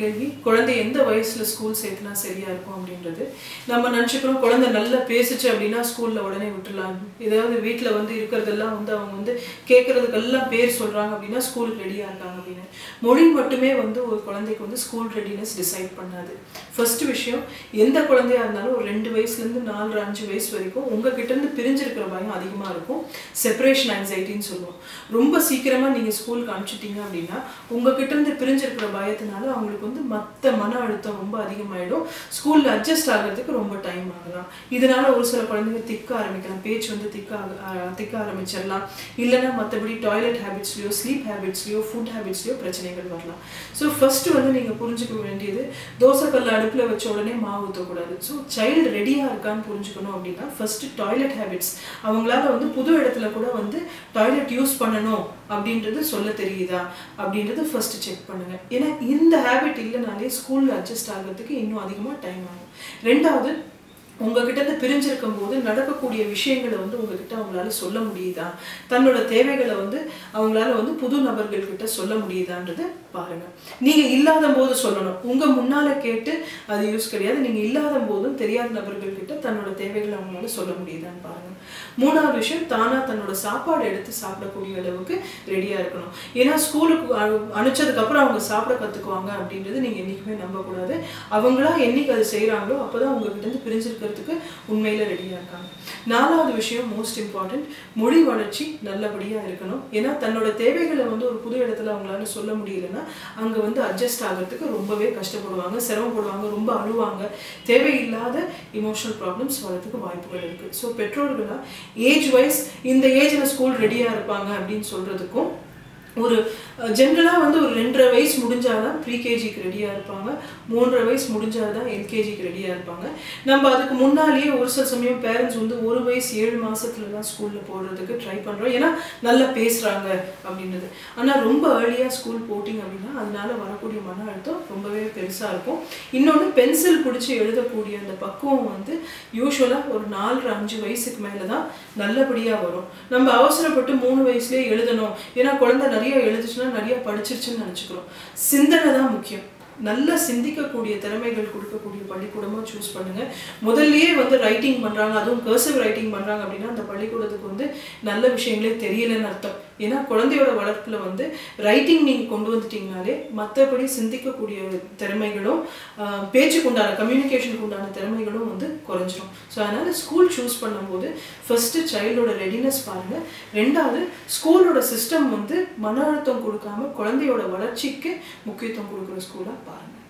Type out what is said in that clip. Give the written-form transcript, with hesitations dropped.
கேள்வி குழந்தை எந்த வயசுல ஸ்கூல் சேர்த்துனா சரியா இருக்கும் அப்படின்றது. நம்ம நினைச்சுக்கிறோம் குழந்தை நல்லா பேசுச்சு அப்படின்னா ஸ்கூல்ல உடனே விட்டுலாம். ஏதாவது வீட்டுல வந்து இருக்கிறதெல்லாம் வந்து அவங்க வந்து கேட்கறதுக்கெல்லாம் பேர் சொல்றாங்க அப்படின்னா ஸ்கூலுக்கு ரெடியா இருக்காங்க அப்படின்னு. மொழி மட்டுமே வந்து ஒரு குழந்தைக்கு வந்து ஸ்கூல் ரெடினஸ் டிசைட் பண்ணாது. ஃபர்ஸ்ட் விஷயம், எந்த குழந்தையா இருந்தாலும் ஒரு 2 வயசுல இருந்து 4 5 வயசு வரைக்கும் உங்ககிட்ட இருந்து பிரிஞ்சிருக்கிற பயம் அதிகமா இருக்கும். செப்பரேஷன் ஆங்ஸைட்டின்னு சொல்லுவோம். ரொம்ப சீக்கிரமா நீங்க ஸ்கூலுக்கு அனுப்பிச்சிட்டீங்க அப்படின்னா உங்ககிட்ட இருந்து பிரிஞ்சிருக்கிற பயத்தினால அவங்களுக்கு வந்து மற்ற மன அழுத்தம் ரொம்ப அதிகமாயிடும். ஸ்கூல்ல அட்ஜஸ்ட் ஆகிறதுக்கு ரொம்ப டைம் ஆகலாம். இதனால ஒரு சில குழந்தைங்க திக்க ஆரம்பிக்கலாம், பேச்சு வந்து திக்க ஆரம்பிச்சிடலாம். இல்லைன்னா மற்றபடி டாய்லெட் ஹேபிட்ஸ்லையோ ஸ்லீப் ஹேபிட்ஸ்லையோ ஃபுட் ஹேபிட்ஸ்லையோ பிரச்சனைகள் வரலாம். ஸோ ஃபர்ஸ்ட் வந்து நீங்க புரிஞ்சுக்க வேண்டியது, தோசைக்கல்ல அடுப்புல வச்ச உடனே மாவு ஊற்றக்கூடாது. ஸோ சைல்டு ரெடியா இருக்கான்னு புரிஞ்சுக்கணும் அப்படின்னா ஃபர்ஸ்ட் டாய்லெட் ஹேபிட்ஸ், அவங்களால வந்து புது இடத்துல கூட வந்து டாய்லெட் யூஸ் பண்ணணும் அப்படின்றது சொல்ல தெரியுதா அப்படின்றது ஃபர்ஸ்ட் செக் பண்ணுங்க. ஏன்னா இந்த ஹேபிட் இல்லைனாலே ஸ்கூல்ல அட்ஜஸ்ட் ஆகிறதுக்கு இன்னும் அதிகமாக டைம் ஆகும். ரெண்டாவது, உங்ககிட்ட இருந்து பிரிஞ்சிருக்கும் போது நடக்கக்கூடிய விஷயங்களை வந்து உங்ககிட்ட அவங்களால சொல்ல முடியுதா, தன்னோட தேவைகளை வந்து அவங்களால வந்து புது நபர்கள் கிட்ட சொல்ல முடியுதான்றது பாருங்க. நீங்க இல்லாத போது சொல்லணும். உங்க முன்னால கேட்டு அது யூஸ் கிடையாது. நீங்க இல்லாத போதும் தெரியாத நபர்கள் கிட்ட தன்னோட தேவைகளை அவங்களால சொல்ல முடியுதான்னு பாருங்க. மூணாவது விஷயம், தானா தன்னோட சாப்பாடு எடுத்து சாப்பிடக்கூடிய அளவுக்கு ரெடியா இருக்கணும். ஏன்னா ஸ்கூலுக்கு அனுப்பிச்சதுக்கு அப்புறம் அவங்க சாப்பிட கத்துக்குவாங்க அப்படின்றது நீங்க என்னைக்குமே நம்பக்கூடாது. அவங்களா என்னைக்கு அது செய்யறாங்களோ அப்பதான் உங்ககிட்ட இருந்து பிரிஞ்சிருக்கிறதுக்கு உண்மையில ரெடியா இருக்காங்க. நாலாவது விஷயம், மோஸ்ட் இம்பார்ட்டன்ட், மொழி வளர்ச்சி நல்லபடியா இருக்கணும். ஏன்னா தன்னோட தேவைகளை வந்து ஒரு புது இடத்துல அவங்களால சொல்ல முடியலன்னா அங்க வந்து அட்ஜஸ்ட் ஆகிறதுக்கு ரொம்பவே கஷ்டப்படுவாங்க, சிரமப்படுவாங்க, ரொம்ப அழுவாங்க, தேவையில்லாத இமோஷனல் ப்ராப்ளம்ஸ் வரதுக்கு வாய்ப்புகள் இருக்கு. ஸோ பெற்றோர்களா ஏஜ் வைஸ் இந்த ஏஜ்ல ஸ்கூல் ரெடியா இருப்பாங்க அப்படின்னு சொல்றதுக்கும், ஒரு ஜென்ரலாக வந்து ஒரு 2.5 வயசு முடிஞ்சாதான் ப்ரீகேஜிக்கு ரெடியாக இருப்பாங்க, 3.5 வயசு முடிஞ்சாதான் எல்கேஜிக்கு ரெடியாக இருப்பாங்க. நம்ம அதுக்கு முன்னாலேயே ஒரு சில சமயம் பேரண்ட்ஸ் வந்து 1 வயசு 7 மாசத்துல தான் ஸ்கூலில் போடுறதுக்கு ட்ரை பண்ணுறோம், ஏன்னா நல்லா பேசுகிறாங்க அப்படின்றது. ஆனால் ரொம்ப ஏர்லியாக ஸ்கூல் போட்டிங்க அப்படின்னா அதனால வரக்கூடிய மன அழுத்தம் ரொம்பவே பெருசாக இருக்கும். இன்னொன்று, பென்சில் பிடிச்சி எழுதக்கூடிய அந்த பக்குவம் வந்து யூஸ்வலாக ஒரு 4-5 வயசுக்கு மேலே தான் நல்லபடியாக வரும். நம்ம அவசரப்பட்டு 3 வயசுலேயே எழுதணும், ஏன்னா குழந்தை நிறைய எழுதுச்சுன்னா நிறைய படிச்சிருச்சுன்னு நினைச்சுக்கிறோம். சிந்தனை தான் முக்கியம். நல்ல சிந்திக்கக்கூடிய திறமைகள் கொடுக்கக்கூடிய பள்ளிக்கூடமா சூஸ் பண்ணுங்க. முதல்லயே வந்து ரைட்டிங் பண்றாங்க, அதுவும் கர்சிவ் ரைட்டிங் பண்றாங்க அப்படின்னா அந்த பள்ளிக்கூடத்துக்கு வந்து நல்ல விஷயங்களே தெரியலன்னு அர்த்தம். ஏன்னா குழந்தையோட வளர்ப்புல வந்து ரைட்டிங் நீங்க கொண்டு வந்துட்டீங்கனாலே மற்றபடி சிந்திக்கக்கூடிய திறமைகளும் பேச்சுக்கு உண்டான கம்யூனிகேஷனுக்கு உண்டான திறமைகளும் வந்து குறைஞ்சிரும். ஸோ அதனால ஸ்கூல் சூஸ் பண்ணும்போது ஃபர்ஸ்ட் சைல்டோட ரெடினஸ் பாருங்க. ரெண்டாவது, ஸ்கூலோட சிஸ்டம் வந்து மன அழுத்தம் கொடுக்காம குழந்தையோட வளர்ச்சிக்கு முக்கியத்துவம் கொடுக்குற ஸ்கூலா பாருங்க.